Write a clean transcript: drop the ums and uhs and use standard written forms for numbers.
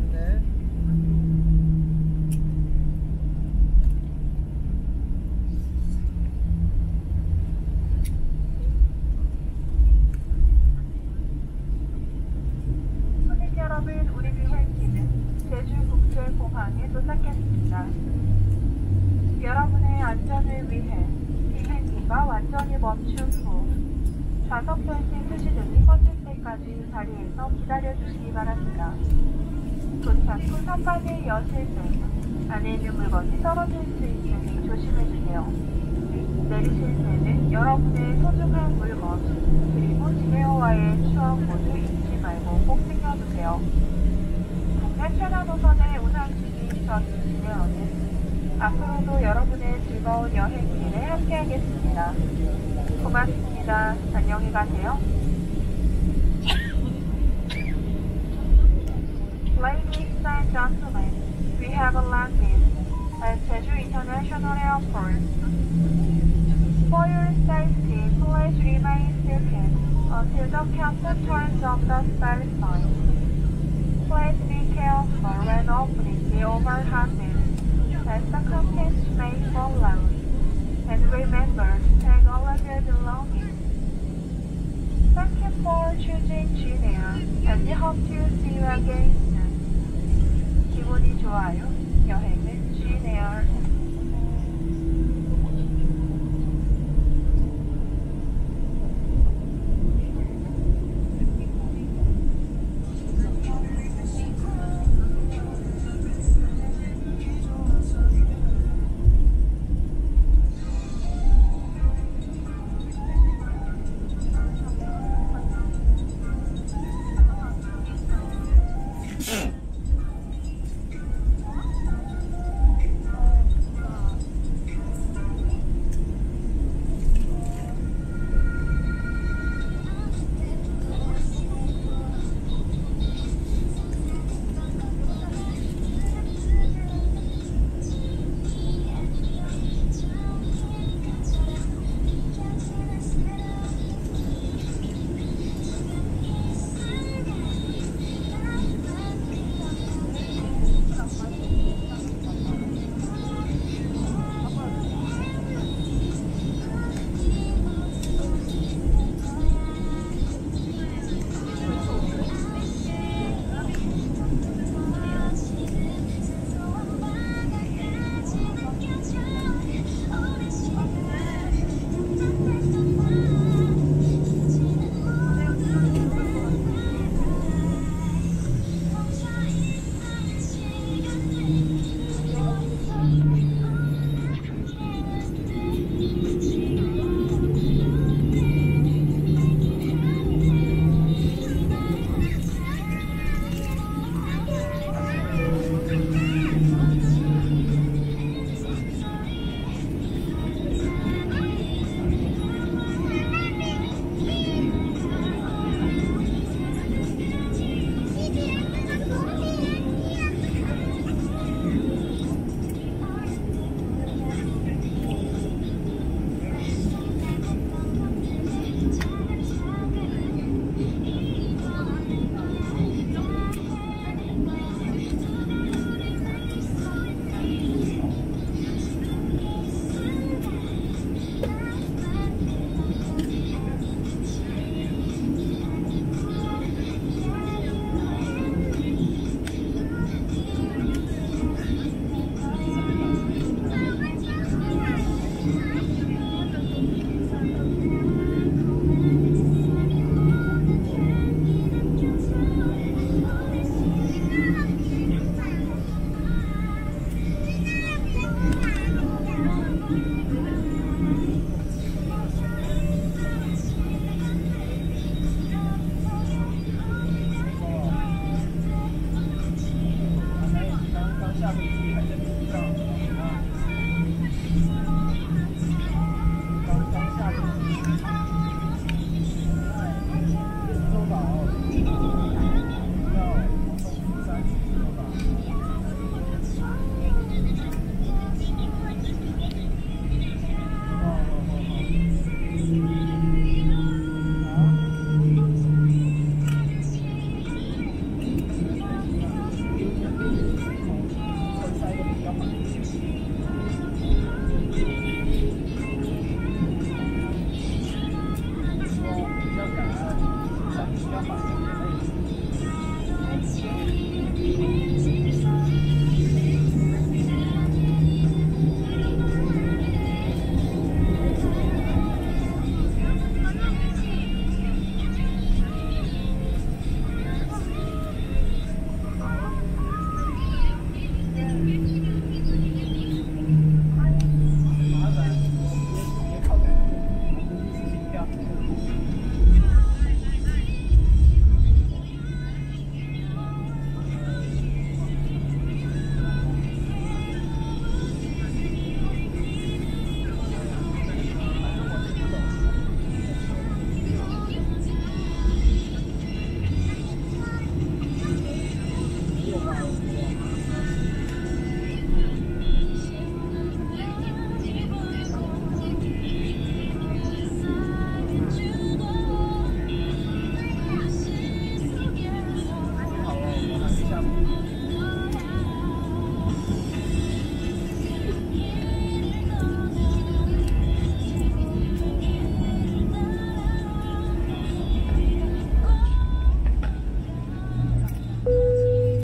안내. 손님 여러분, 우리 비행기는 제주국제공항에 도착했습니다. 여러분의 안전을 위해 비행기가 완전히 멈춘 후 좌석 열쇠 표시등이 꺼질 때까지 자리에서 기다려주시기 바랍니다. 도착 후 선반을 여실 때 안에 있는 물건이 떨어질 수 있으니 조심해주세요. 내리실 때는 여러분의 소중한 물건 그리고 지네어와의 추억 모두 잊지 말고 꼭 챙겨주세요. 국내 최다 노선의 운항중인 전 지네어는 앞으로도 여러분의 즐거운 여행길에 함께하겠습니다. 고맙습니다. 안녕히 가세요. Ladies and gentlemen, we have landed at Jeju International Airport. For your safety, please remain seated until the captain turns off the spare sign. Please be careful when opening the overhead bin, as the contents may fall out. And remember to take all of your belongings. Thank you for choosing Gnair, and we hope to see you again soon. 기분이 좋아요. 여행은 Gnair.